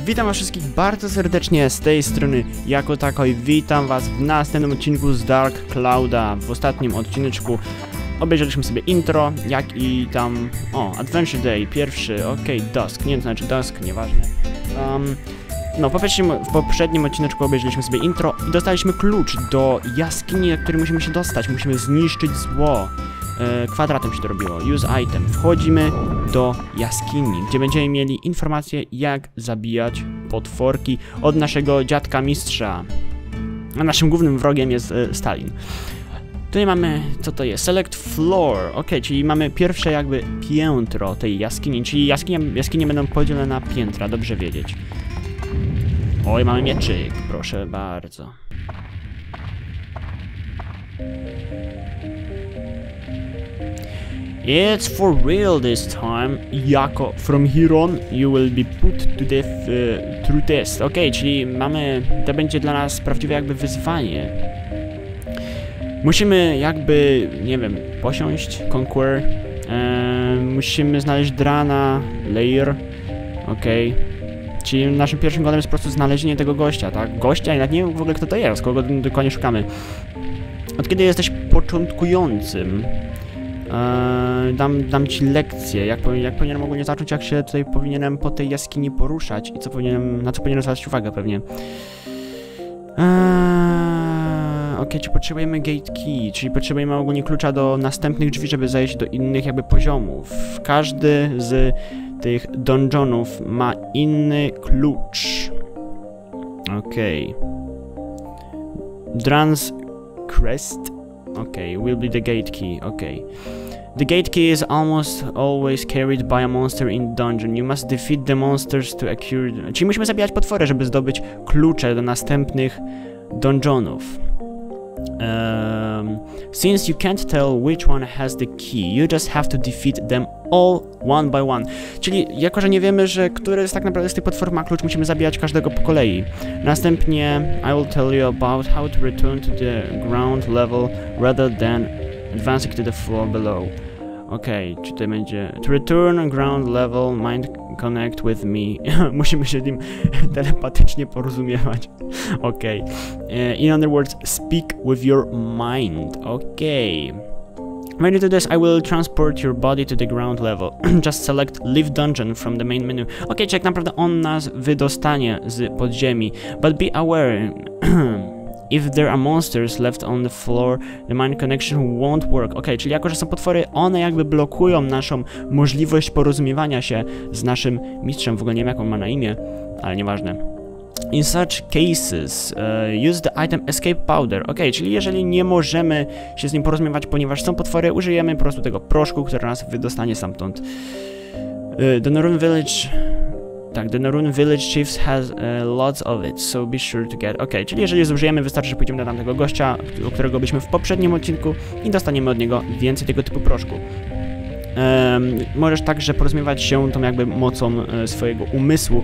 Witam was wszystkich bardzo serdecznie z tej strony Jako Tako i witam was w następnym odcinku z Dark Clouda. W ostatnim odcineczku obejrzeliśmy sobie intro, jak i tam, Adventure Day, pierwszy, Dusk, nie wiem co znaczy Dusk, nieważne. No, w poprzednim odcineczku obejrzeliśmy sobie intro i dostaliśmy klucz do jaskini, do której musimy się dostać, musimy zniszczyć zło. Kwadratem się to robiło. Use item. Wchodzimy do jaskini, gdzie będziemy mieli informacje, jak zabijać potworki od naszego dziadka mistrza. A naszym głównym wrogiem jest Stalin. Tutaj mamy, co to jest? Select floor. Czyli mamy pierwsze jakby piętro tej jaskini, czyli jaskinie będą podzielone na piętra, dobrze wiedzieć. Oj, mamy mieczyk, proszę bardzo. It's for real this time, Jako. From here on, you will be put to death through test. Czyli to będzie dla nas prawdziwe jakby wyzwanie. Musimy jakby, nie wiem, posiąść, conquer. Musimy znaleźć Drana, layer. Czyli naszym pierwszym godem jest po prostu znalezienie tego gościa, tak? Gościa i nawet nie wiem w ogóle kto to jest, kogo dokładnie szukamy. Od kiedy jesteś początkującym, dam ci lekcję, jak powinienem ogólnie zacząć, jak się tutaj powinienem po tej jaskini poruszać i na co powinienem zwracać uwagę pewnie. Czy potrzebujemy gate key, czyli potrzebujemy ogólnie klucza do następnych drzwi, żeby zejść do innych jakby poziomów. Każdy z tych dungeonów ma inny klucz. Dran's Crest. Will be the gate key. The gate key is almost always carried by a monster in dungeon. You must defeat the monsters to acquire... Czyli musimy zabijać potwory, żeby zdobyć klucze do następnych dungeonów. Since you can't tell which one has the key, you just have to defeat them all one by one. Czyli jako, że nie wiemy, że który tak naprawdę z tych potworów ma klucz, musimy zabijać każdego po kolei. Następnie I will tell you about how to return to the ground level rather than advancing to the floor below. Czy tutaj będzie to return ground level, mind connect with me. Musimy się z nim telepatycznie porozumiewać. In other words, speak with your mind. When you do this, I will transport your body to the ground level. Just select Leave Dungeon from the main menu. Czyli jak naprawdę on nas wydostanie z podziemi. But be aware, if there are monsters left on the floor, the mind connection won't work. Czyli jako, że są potwory, one jakby blokują naszą możliwość porozumiewania się z naszym mistrzem. W ogóle nie wiem, jak on ma na imię, ale nieważne. In such cases, use the item Escape Powder. Czyli jeżeli nie możemy się z nim porozumiewać, ponieważ są potwory, użyjemy po prostu tego proszku, który nas wydostanie stamtąd. The Norun Village Chiefs has lots of it, so be sure to get... czyli jeżeli zużyjemy, wystarczy, że pójdziemy do tamtego gościa, o którego byliśmy w poprzednim odcinku i dostaniemy od niego więcej tego typu proszku. Możesz także porozumiewać się tą jakby mocą swojego umysłu,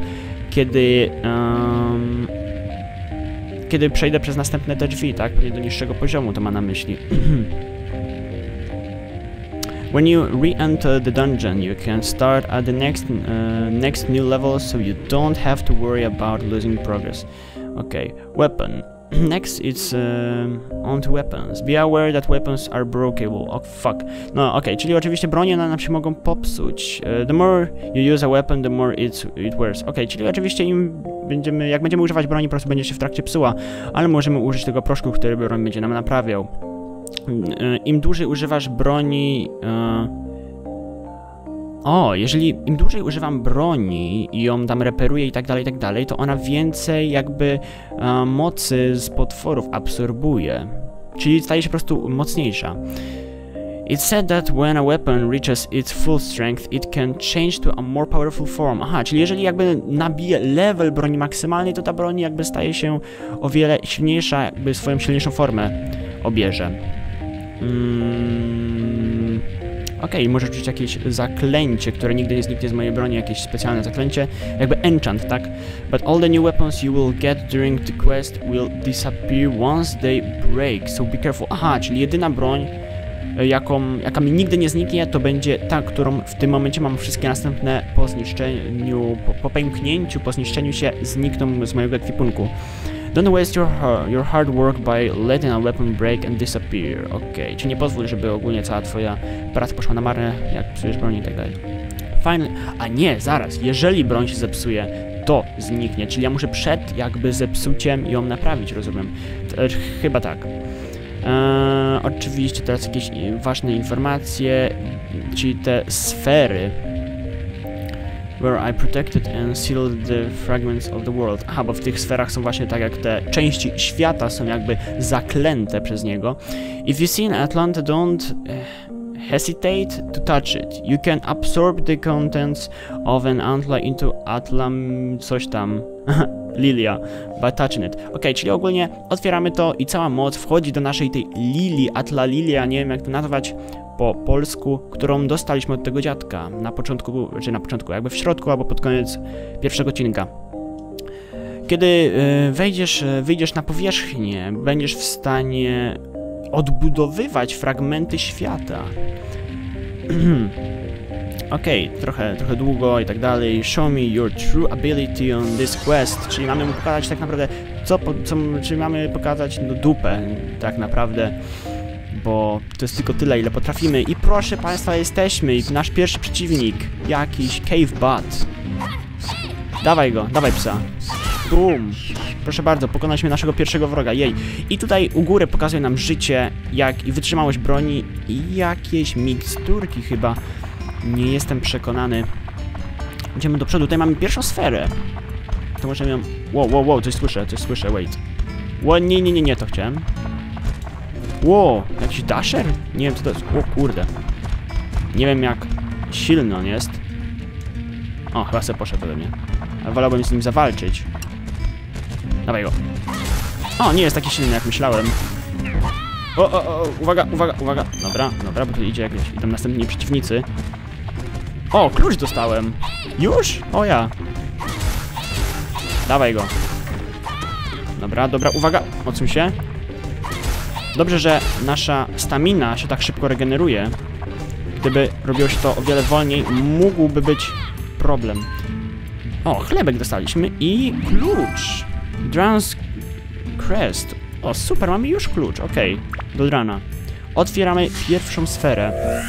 kiedy przejdę przez następne te drzwi, tak? Pewnie do niższego poziomu to ma na myśli. When you re-enter the dungeon, you can start at the next new level, so you don't have to worry about losing progress. Weapon. Next, it's on to weapons. Be aware that weapons are breakable. Czyli oczywiście bronie nam się mogą popsuć. The more you use a weapon, the more it wears. Czyli oczywiście jak będziemy używać broni, po prostu będzie się w trakcie psuła, ale możemy użyć tego proszku, który broń będzie nam naprawiał. Im dłużej używasz broni... jeżeli im dłużej używam broni i ją tam reperuję i tak dalej, to ona więcej jakby mocy z potworów absorbuje. Czyli staje się po prostu mocniejsza. It said that when a weapon reaches its full strength, it can change to a more powerful form. Czyli jeżeli jakby nabije level broni maksymalnej, to ta broń jakby staje się o wiele silniejsza, jakby swoją silniejszą formę obierze. Możesz użyć jakieś zaklęcie, które nigdy nie zniknie z mojej broni, jakieś specjalne zaklęcie, jakby enchant, tak? But all the new weapons you will get during the quest will disappear once they break, so be careful. Czyli jedyna broń, jaka mi nigdy nie zniknie, to będzie ta, którą w tym momencie mam. Wszystkie następne po zniszczeniu, po pęknięciu, po zniszczeniu się znikną z mojego ekwipunku. Don't waste your hard work by letting a weapon break and disappear. Okej, czyli nie pozwól, żeby ogólnie cała twoja praca poszła na marne, jak psujesz broń i tak dalej. Fajnie. A nie, zaraz, jeżeli broń się zepsuje, to zniknie, czyli ja muszę przed jakby zepsuciem ją naprawić, rozumiem. Chyba tak. Oczywiście teraz jakieś ważne informacje, czyli te sfery. Where I protected and sealed the fragments of the world. Aha, bo w tych sferach są właśnie tak jak te części świata są jakby zaklęte przez niego. If you see an Atlanta, don't hesitate to touch it. You can absorb the contents of an antler into Atlam coś tam. Lilia, by touching it. Okej, czyli ogólnie otwieramy to i cała moc wchodzi do naszej tej Lilii, Atla Lilia, nie wiem jak to nazwać po polsku, którą dostaliśmy od tego dziadka na początku, czy na początku, jakby w środku albo pod koniec pierwszego odcinka. Kiedy wyjdziesz na powierzchnię, będziesz w stanie odbudowywać fragmenty świata. Okej, trochę długo i tak dalej. Show me your true ability on this quest. Czyli mamy mu pokazać tak naprawdę, czyli mamy pokazać no, dupę tak naprawdę. Bo to jest tylko tyle, ile potrafimy. I proszę państwa, jesteśmy. Nasz pierwszy przeciwnik. Jakiś Cave Bat. Dawaj go, dawaj psa. Boom. Proszę bardzo, pokonaliśmy naszego pierwszego wroga. Jej. I tutaj u góry pokazuje nam życie, i wytrzymałość broni i jakieś miksturki chyba. Nie jestem przekonany. Idziemy do przodu. Tutaj mamy pierwszą sferę. To możemy ją... Wow, coś słyszę, wait. Nie, to chciałem. Wow, jakiś dasher? Nie wiem co to jest. O kurde. Nie wiem jak silny on jest. O, chyba se poszedł ode mnie. Ale wolałbym z nim zawalczyć. Dawaj go. O, nie jest taki silny jak myślałem. Uwaga. Dobra, bo tu idą następni przeciwnicy. O, klucz dostałem. Już? O ja. Dawaj go. Dobra, uwaga. Odsuń się. Dobrze, że nasza stamina się tak szybko regeneruje. Gdyby robiło się to o wiele wolniej, mógłby być problem. O, chlebek dostaliśmy i klucz. Drans Crest. O, super, mamy już klucz, okej. Do rana. Otwieramy pierwszą sferę.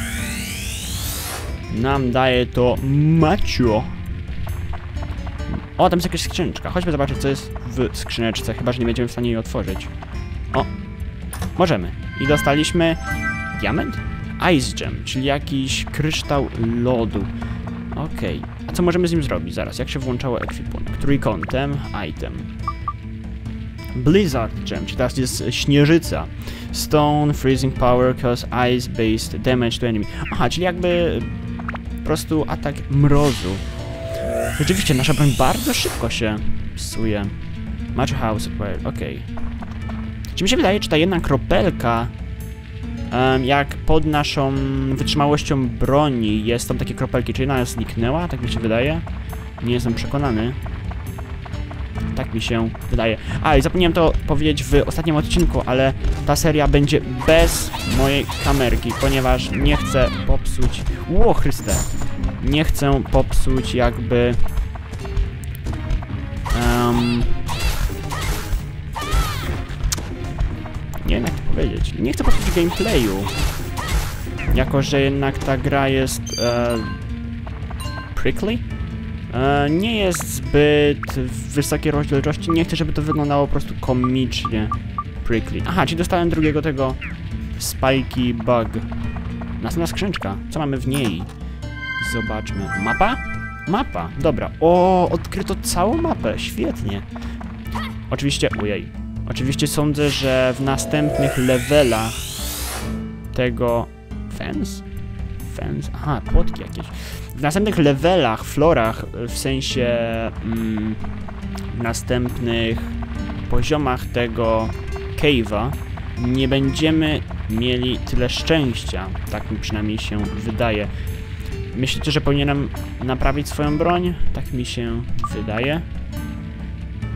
Nam daje to macio. O, tam jest jakaś skrzyneczka. Chodźmy zobaczyć, co jest w skrzyneczce, chyba że nie będziemy w stanie jej otworzyć. O, możemy. I dostaliśmy diament? Ice Gem, czyli jakiś kryształ lodu. Okej. A co możemy z nim zrobić? Zaraz, jak się włączało ekwipunek? Trójkątem, item. Blizzard Gem, czyli teraz jest śnieżyca. Stone, freezing power, cause ice-based damage to enemy. Aha, czyli jakby po prostu atak mrozu. Rzeczywiście, nasza broń bardzo szybko się psuje. Match house acquired, okej. Czy mi się wydaje, czy ta jedna kropelka, jak pod naszą wytrzymałością broni jest tam takie kropelki, czy jedna zniknęła? Tak mi się wydaje. Nie jestem przekonany. Tak mi się wydaje. A, i zapomniałem to powiedzieć w ostatnim odcinku, ale ta seria będzie bez mojej kamerki, ponieważ nie chcę popsuć... Ło, Chryste! Nie chcę popsuć jakby... nie wiem jak to powiedzieć. Nie chcę popsuć gameplayu. Jako, że jednak ta gra jest... prickly? Nie jest zbyt wysokiej rozdzielczości. Nie chcę, żeby to wyglądało po prostu komicznie. Prickly. Aha, czyli dostałem drugiego tego spiky bug. Następna skrzyneczka. Co mamy w niej? Zobaczmy. Mapa? Mapa. Dobra. O, odkryto całą mapę. Świetnie. Oczywiście... Ojej. Oczywiście sądzę, że w następnych levelach tego... Fence? Aha, płotki jakieś. W następnych levelach, florach, w sensie w następnych poziomach tego cave'a nie będziemy mieli tyle szczęścia. Tak mi przynajmniej się wydaje. Myślicie, że powinienem naprawić swoją broń? Tak mi się wydaje.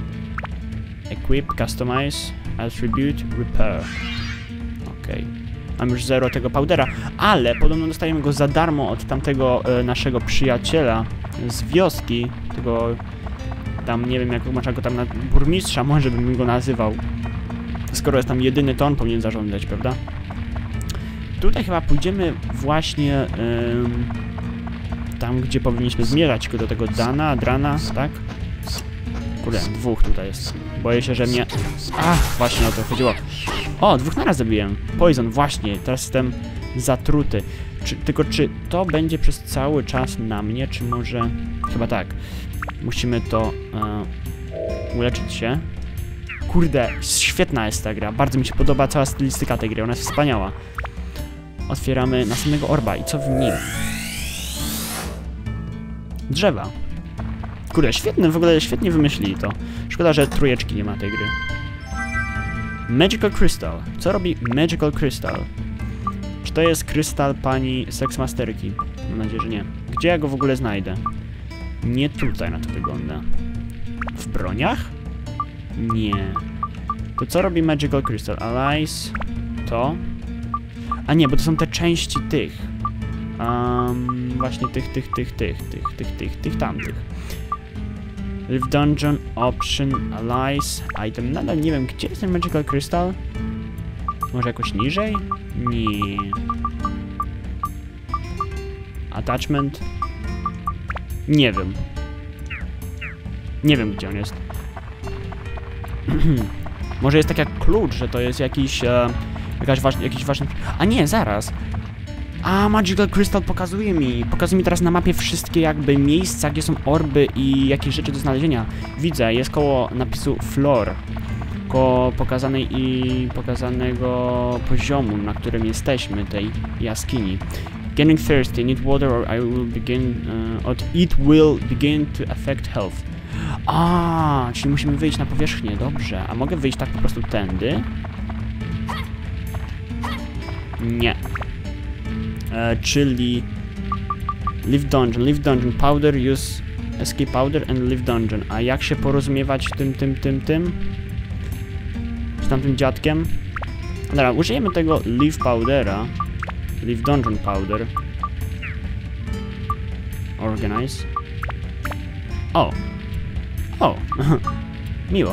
Equip, customize, attribute, repair. Okej. Mam już 0 tego powdera, ale podobno dostajemy go za darmo od tamtego naszego przyjaciela z wioski, tego tam, nie wiem jak można go tam na burmistrza, może bym go nazywał. Skoro jest tam jedyny, to on powinien zarządzać, prawda? Tutaj chyba pójdziemy właśnie tam, gdzie powinniśmy zmierzać, do tego Drana, tak? Kurde, 2 tutaj jest. Boję się, że mnie... właśnie o to chodziło. O, 2 naraz zabiłem. Poison, właśnie, teraz jestem zatruty. Tylko czy to będzie przez cały czas na mnie, czy może... Chyba tak. Musimy to uleczyć się. Kurde, świetna jest ta gra. Bardzo mi się podoba cała stylistyka tej gry, ona jest wspaniała. Otwieramy następnego orba i co w nim? Drzewa. Kurde, świetne, w ogóle świetnie wymyślili to. Szkoda, że trójeczki nie ma tej gry. Magical Crystal. Co robi Magical Crystal? Czy to jest krystal pani seksmasterki? Mam nadzieję, że nie. Gdzie ja go w ogóle znajdę? Nie tutaj na to wygląda. W broniach? Nie. To co robi Magical Crystal? Allies. To. A nie, bo to są te części tych. Właśnie tych tamtych. Live Dungeon, Option, Allies, Item. Nadal nie wiem, gdzie jest ten Magical Crystal? Może jakoś niżej? Nie. Attachment? Nie wiem. Nie wiem, gdzie on jest. Może jest tak jak klucz, że to jest jakiś ważny... A nie, zaraz. Magical Crystal pokazuje mi teraz na mapie wszystkie jakby miejsca, gdzie są orby i jakieś rzeczy do znalezienia. Widzę, jest koło napisu floor. Koło pokazanego poziomu, na którym jesteśmy, tej jaskini. Getting thirsty, need water or it will begin to affect health. Czyli musimy wyjść na powierzchnię, dobrze. A mogę wyjść tak po prostu tędy? Nie. Czyli Live Dungeon, Powder, use Escape Powder and Live Dungeon. A jak się porozumiewać tym? Z tamtym dziadkiem? Dobra, użyjemy tego Live Powdera. Live Dungeon Powder. Organize. O! Miło.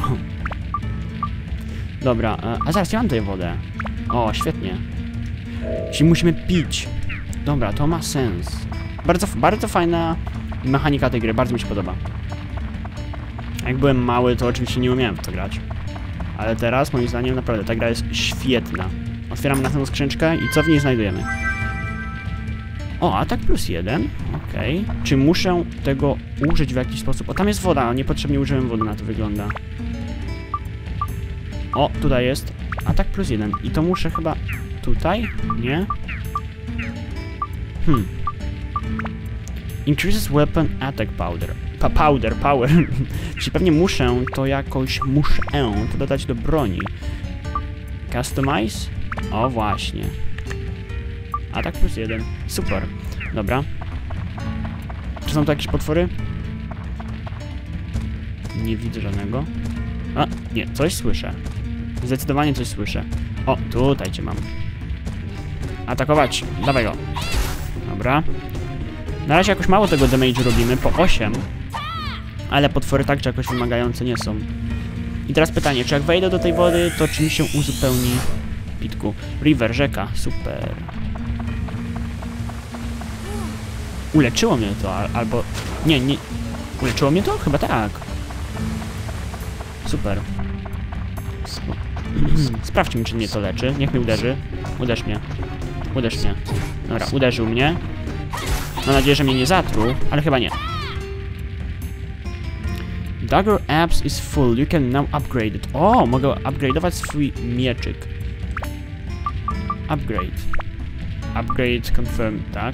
Dobra, a zaraz ja mam tutaj wodę. O, świetnie. Czyli musimy pić. Dobra, to ma sens. Bardzo fajna mechanika tej gry, bardzo mi się podoba. Jak byłem mały, to oczywiście nie umiałem w to grać. Ale teraz, moim zdaniem, naprawdę ta gra jest świetna. Otwieramy następną skrzyneczkę i co w niej znajdujemy? O, atak +1. Okej. Czy muszę tego użyć w jakiś sposób? O, tam jest woda, niepotrzebnie użyłem wody, na to wygląda. O, tutaj jest atak +1. I to muszę chyba... Tutaj? Nie? Increases weapon attack powder. Power. Czyli pewnie muszę to jakoś... to dodać do broni. Customize? O, właśnie. Atak +1. Super. Dobra. Czy są to jakieś potwory? Nie widzę żadnego. Nie, coś słyszę. Zdecydowanie coś słyszę. O, tutaj cię mam. Atakować. Dawaj go. Dobra. Na razie jakoś mało tego damage'u robimy, po 8. Ale potwory także jakoś wymagające nie są. I teraz pytanie, czy jak wejdę do tej wody, to czy mi się uzupełni pitku? River, rzeka, super. Uleczyło mnie to, albo... Nie. Uleczyło mnie to? Chyba tak. Super. Sprawdźmy, czy mnie to leczy. Niech mnie uderzy. Uderz mnie. Dobra, uderzył mnie. Mam nadzieję, że mnie nie zatruł, ale chyba nie. Dagger Apps is full. You can now upgrade it. O, mogę upgrade'ować swój mieczyk. Upgrade confirm, tak.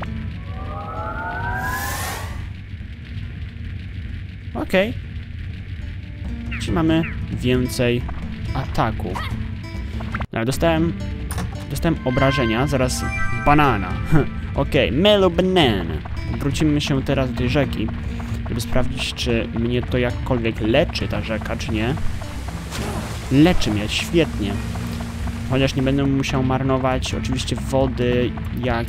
Okej. Czyli mamy więcej ataku. No, dostałem obrażenia, zaraz banana. Okej, mellow banana. Wrócimy się teraz do tej rzeki, żeby sprawdzić, czy mnie to jakkolwiek leczy, ta rzeka, czy nie. Leczy mnie, świetnie. Chociaż nie będę musiał marnować oczywiście wody, jak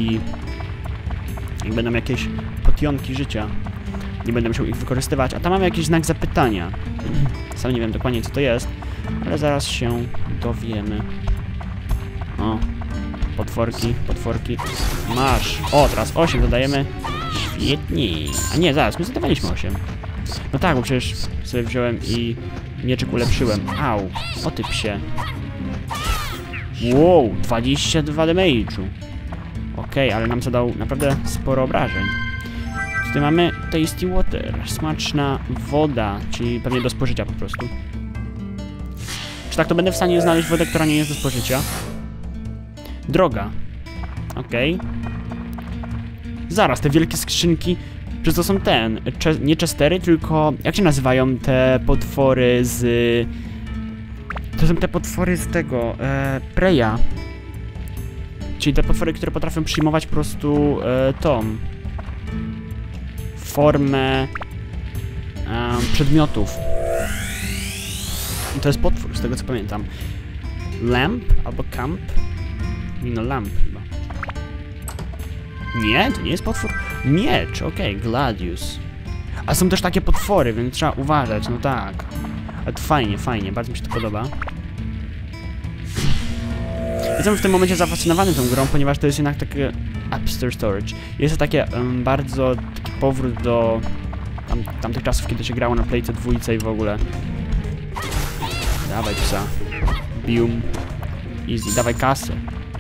będą jakieś potionki życia. Nie będę musiał ich wykorzystywać. A tam mamy jakiś znak zapytania. Sam nie wiem dokładnie co to jest, ale zaraz się dowiemy. O, potworki. Masz. O, teraz 8 dodajemy. Świetnie. A nie, zaraz, my zadawaliśmy 8. No tak, bo przecież sobie wziąłem i mieczyk ulepszyłem. Au, o ty psie. Wow, 22 damage'u. Okej, ale nam zadał naprawdę sporo obrażeń. Tutaj mamy tasty water, smaczna woda, czyli pewnie do spożycia po prostu. Czy tak to będę w stanie znaleźć wodę, która nie jest do spożycia? Droga. Okej. Zaraz, te wielkie skrzynki, przecież to są nie chestery, tylko jak się nazywają te potwory z... To są te potwory z tego, Preya. Czyli te potwory, które potrafią przyjmować po prostu tą formę przedmiotów. I to jest potwór, z tego co pamiętam. Lamp albo camp? No lamp chyba. Nie, to nie jest potwór. Miecz, okej, Gladius. A są też takie potwory, więc trzeba uważać, no tak. Ale to fajnie, bardzo mi się to podoba. Jestem w tym momencie zafascynowany tą grą, ponieważ to jest jednak takie Upstairs Storage. Jest to takie bardzo taki powrót do tamtych czasów, kiedy się grało na Playce 2 i w ogóle. Dawaj psa. Bium. Easy, dawaj kasę.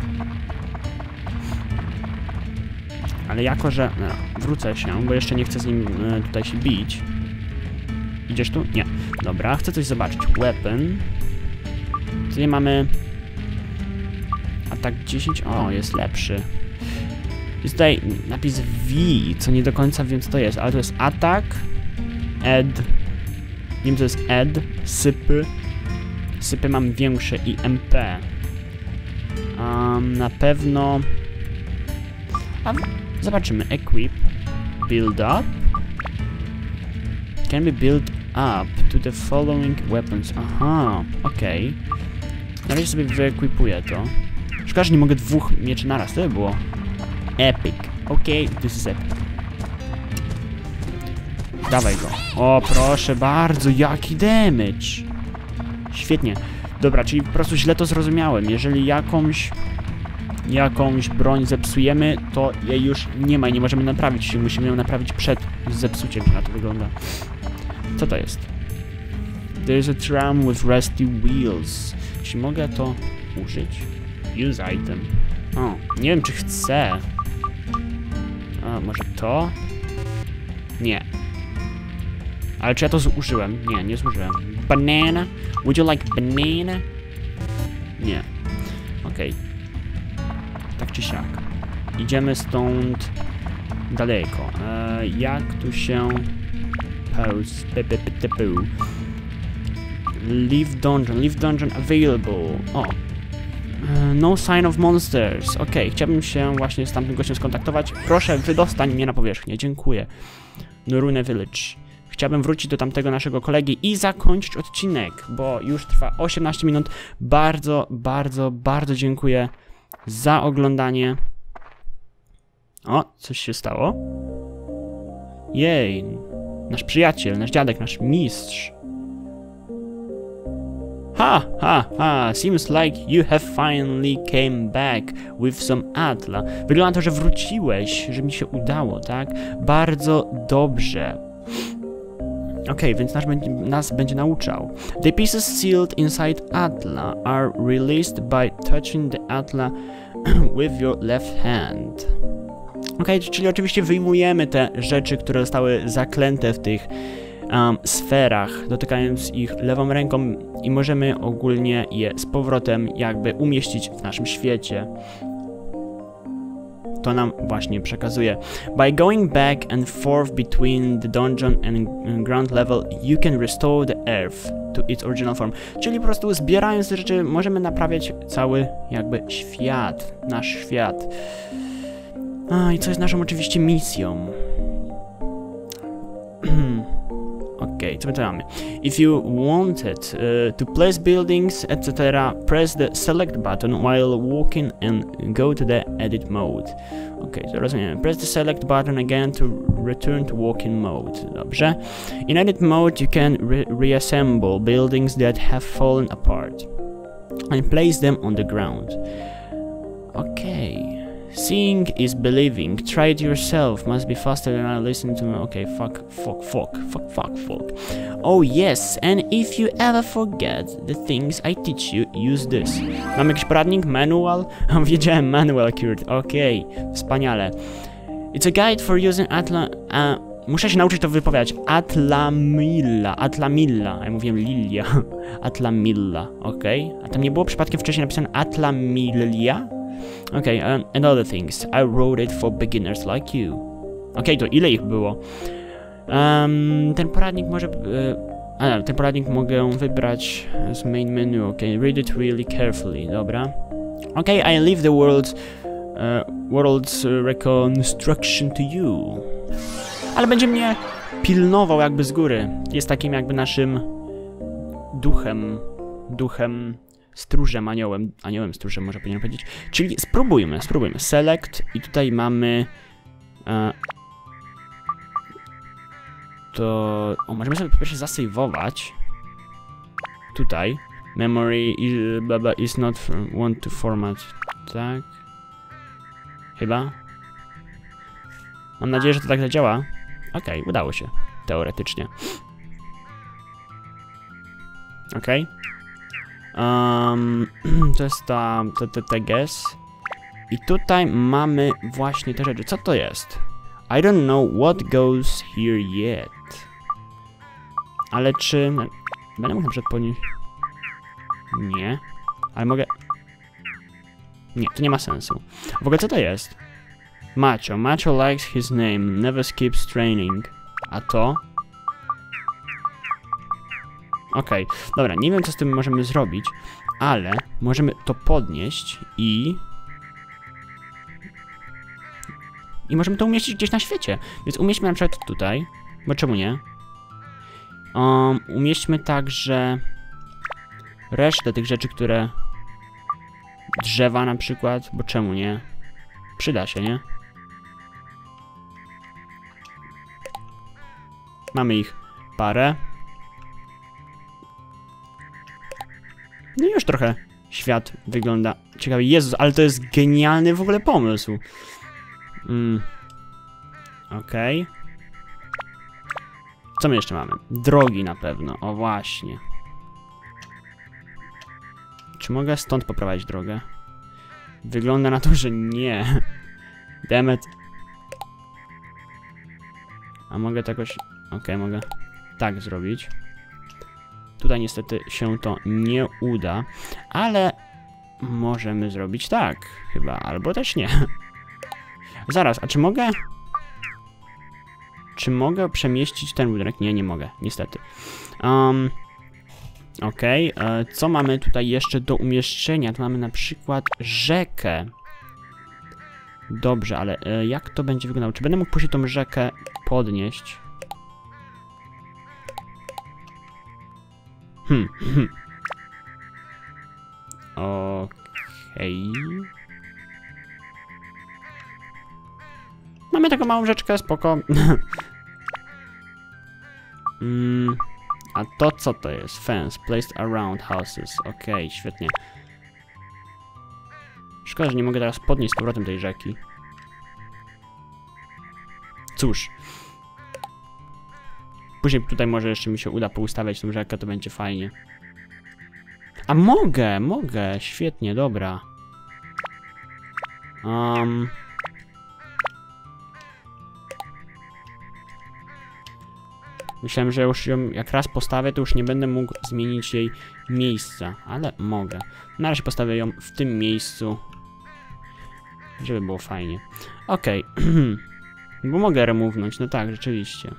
Ale jako, że... No, wrócę się, bo jeszcze nie chcę z nim tutaj się bić. Idziesz tu? Nie. Dobra, chcę coś zobaczyć. Weapon. Tutaj mamy... Atak 10. O, jest lepszy. Jest tutaj napis V, co nie do końca wiem co to jest, ale to jest atak, ed. Nie wiem co to jest ed, sypy. Sypy mam większe i MP. Na pewno... Zobaczymy. Equip. Build up. Can be built up to the following weapons. Aha, okej. Na razie sobie wyekwipuję to. Szkoda, że nie mogę dwóch mieczy naraz, to by było epic. Okej, this is epic. Dawaj go. O, proszę bardzo, jaki damage. Świetnie. Dobra, czyli po prostu źle to zrozumiałem. Jeżeli jakąś broń zepsujemy, to jej już nie ma i nie możemy naprawić. Musimy ją naprawić przed zepsuciem, na to wygląda. Co to jest? There's a tram with rusty wheels. Czy mogę to użyć? Use item. O, nie wiem czy chcę. A, może to? Nie. Ale czy ja to zużyłem? Nie, nie zużyłem. Banana? Would you like banana? Nie. Okej. Tak czy siak. Idziemy stąd daleko. Jak tu się... Pause. Leave dungeon available. O. No sign of monsters. Okej, chciałbym się właśnie z tamtym gościem skontaktować. Proszę, wydostań mnie na powierzchnię. Dziękuję. Norune Village. Chciałbym wrócić do tamtego naszego kolegi i zakończyć odcinek, bo już trwa 18 minut. Bardzo, bardzo, bardzo dziękuję za oglądanie. O, coś się stało. Jej. Nasz przyjaciel, nasz dziadek, nasz mistrz. Seems like you have finally came back with some Atla. Wygląda na to, że wróciłeś, że mi się udało, tak? Bardzo dobrze. Okej, więc nas będzie nauczał. The pieces sealed inside Atla are released by touching the Atla with your left hand. Okej, czyli oczywiście wyjmujemy te rzeczy, które zostały zaklęte w tych sferach, dotykając ich lewą ręką i możemy ogólnie je z powrotem jakby umieścić w naszym świecie. To nam właśnie przekazuje. By going back and forth between the dungeon and ground level, you can restore the earth to its original form. Czyli po prostu zbierając te rzeczy możemy naprawiać cały jakby świat, nasz świat. I co jest naszą oczywiście misją. Okej. co my tu mamy? If you wanted to place buildings, etc., press the select button while walking and go to the edit mode. Okej, to rozumiemy. Press the select button again to return to walking mode. Dobrze. In edit mode, you can reassemble buildings that have fallen apart and place them on the ground. Okay. Seeing is believing. Try it yourself. Must be faster than I listen to. Okay, fuck. Oh yes, and if you ever forget the things I teach you, use this. Mam jakiś poradnik? Manual? Wiedziałem, manual accurate. Okej, wspaniale. It's a guide for using muszę się nauczyć to wypowiadać. Atlamilla. Ja mówiłem Lilia. Atlamilla, okej. A tam nie było przypadkiem wcześniej napisane Atlamillia? Okay, and other things. I wrote it for beginners like you. Okay, to ile ich było? Ten poradnik może... ten poradnik mogę wybrać z main menu. Okay, read it really carefully. Dobra. Okay, I leave the world's reconstruction to you. Ale będzie mnie pilnował jakby z góry. Jest takim jakby naszym duchem... Stróżem, aniołem stróżem może powinienem powiedzieć. Czyli spróbujmy. Select i tutaj mamy to... O, możemy sobie po pierwsze zasejwować. Tutaj. Memory is not want to format. Tak. Chyba. Mam nadzieję, że to tak zadziała. Okej, udało się. Teoretycznie. Okej. To jest te guess. I tutaj mamy właśnie te rzeczy. Co to jest? I don't know what goes here yet. Ale czy... Będę mógł na przykład podnieść... Nie. Ale mogę... Nie, to nie ma sensu. W ogóle co to jest? Macho. Macho likes his name. Never skips training. A to? Okej, dobra, nie wiem co z tym możemy zrobić, ale możemy to podnieść i możemy to umieścić gdzieś na świecie. Więc umieśćmy na przykład tutaj, bo czemu nie? Umieśćmy także resztę tych rzeczy, które... Drzewa na przykład, bo czemu nie? Przyda się, nie? Mamy ich parę. No i już trochę świat wygląda ciekawie. Jezus, ale to jest genialny w ogóle pomysł. Okej. Co my jeszcze mamy? Drogi na pewno, o właśnie. Czy mogę stąd poprowadzić drogę? Wygląda na to, że nie. Dammit. A mogę to jakoś... Okej, mogę tak zrobić. Tutaj niestety się to nie uda, ale możemy zrobić tak, chyba, albo też nie. Zaraz, a czy mogę... Czy mogę przemieścić ten budynek? Nie, nie mogę, niestety. Okej, co mamy tutaj jeszcze do umieszczenia? Tu mamy na przykład rzekę. Dobrze, ale jak to będzie wyglądało? Czy będę mógł później tą rzekę podnieść? Okej. Mamy taką małą rzeczkę, spoko. A to co to jest? Fence, placed around houses. Okej, świetnie. Szkoda, że nie mogę teraz podnieść z powrotem tej rzeki. Cóż. Później tutaj może jeszcze mi się uda poustawiać tą rzekę, to będzie fajnie. A mogę, świetnie, dobra. Myślałem, że już ją jak raz postawię, to już nie będę mógł zmienić jej miejsca, ale mogę. Na razie postawię ją w tym miejscu, żeby było fajnie. Okej. Bo mogę remownąć, no tak, rzeczywiście.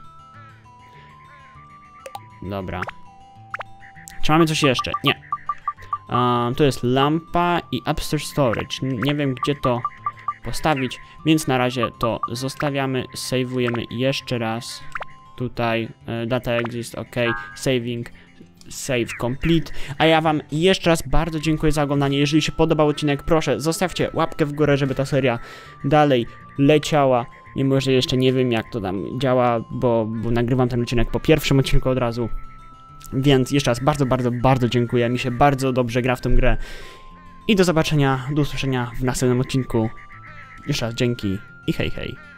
Dobra. Czy mamy coś jeszcze? Nie. To jest lampa i upstairs storage. Nie wiem, gdzie to postawić, więc na razie to zostawiamy, save'ujemy jeszcze raz. tutaj, data exist, ok, saving, save complete, a ja wam jeszcze raz bardzo dziękuję za oglądanie. Jeżeli się podobał odcinek, proszę zostawcie łapkę w górę, żeby ta seria dalej leciała, mimo że jeszcze nie wiem jak to tam działa, bo nagrywam ten odcinek po pierwszym odcinku od razu, więc jeszcze raz bardzo dziękuję, mi się bardzo dobrze gra w tę grę i do zobaczenia, do usłyszenia w następnym odcinku. Jeszcze raz dzięki i hej hej.